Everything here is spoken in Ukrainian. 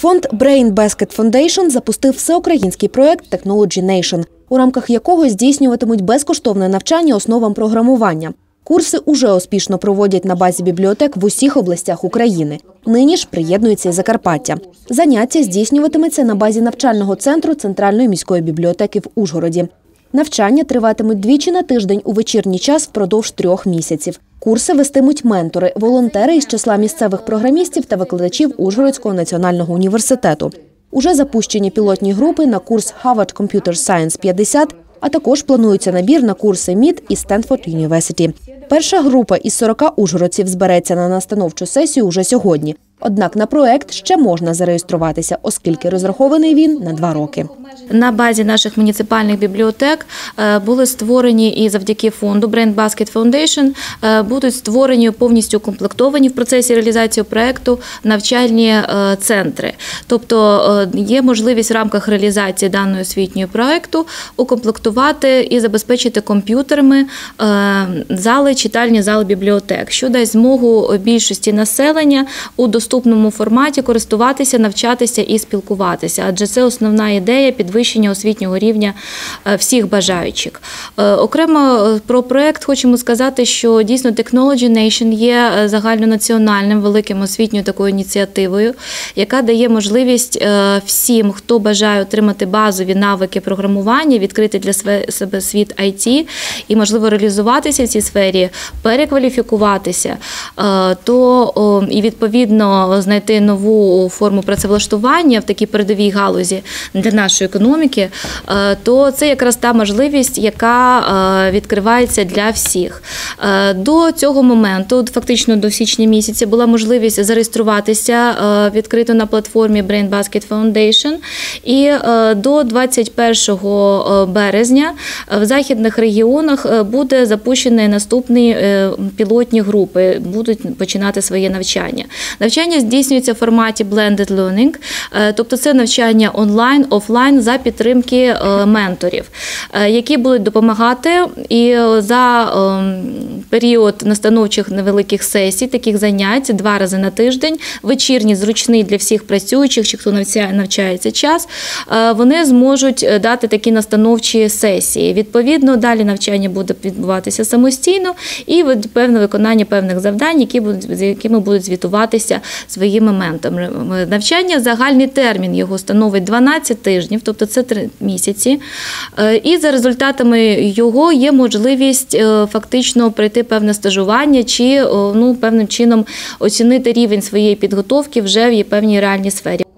Фонд Brain Basket Foundation запустив всеукраїнський проєкт Technology Nation, у рамках якого здійснюватимуть безкоштовне навчання основам програмування. Курси уже успішно проводять на базі бібліотек в усіх областях України. Нині ж приєднується і Закарпаття. Заняття здійснюватиметься на базі навчального центру Центральної міської бібліотеки в Ужгороді. Навчання триватимуть двічі на тиждень у вечірній час впродовж 3 місяців. Курси вестимуть ментори, волонтери із числа місцевих програмістів та викладачів Ужгородського національного університету. Уже запущені пілотні групи на курс Harvard Computer Science 50, а також планується набір на курси MIT і Stanford University. Перша група із 40 ужгородців збереться на настановчу сесію уже сьогодні. Однак на проект ще можна зареєструватися, оскільки розрахований він на 2 роки. На базі наших муніципальних бібліотек були створені і завдяки фонду Brain Basket Foundation будуть створені повністю укомплектовані в процесі реалізації проекту навчальні центри. Тобто є можливість в рамках реалізації даного освітнього проекту укомплектувати і забезпечити комп'ютерами зали, читальні зали бібліотек, що дасть змогу більшості населення у доступному форматі користуватися, навчатися і спілкуватися. Адже це основна ідея підвищення освітнього рівня всіх бажаючих. Окремо про проєкт хочемо сказати, що дійсно Technology Nation є загальнонаціональним великим освітньою такою ініціативою, яка дає можливість всім, хто бажає отримати базові навики програмування, відкрити для себе світ IT і, можливо, реалізуватися в цій сфері, перекваліфікуватися, то і, відповідно, знайти нову форму працевлаштування в такій передовій галузі для нашої економіки, то це якраз та можливість, яка відкривається для всіх. До цього моменту, фактично до січня місяця, була можливість зареєструватися відкрито на платформі Brain Basket Foundation, і до 21 березня в західних регіонах буде запущені наступні пілотні групи, будуть починати своє навчання. Навчання здійснюється в форматі Blended Learning, тобто це навчання онлайн, офлайн за підтримки менторів, які будуть допомагати і за період настановчих невеликих сесій, таких занять 2 рази на тиждень, вечірній, зручний для всіх працюючих, чи хто навчається час, вони зможуть дати такі настановчі сесії. Відповідно, далі навчання буде відбуватися самостійно і певне виконання певних завдань, з якими будуть звітуватися своїми менторами. Навчання, загальний термін його становить 12 тижнів, тобто це 3 місяці. І за результатами його є можливість фактично пройти певне стажування чи певним чином оцінити рівень своєї підготовки вже в певній реальній сфері.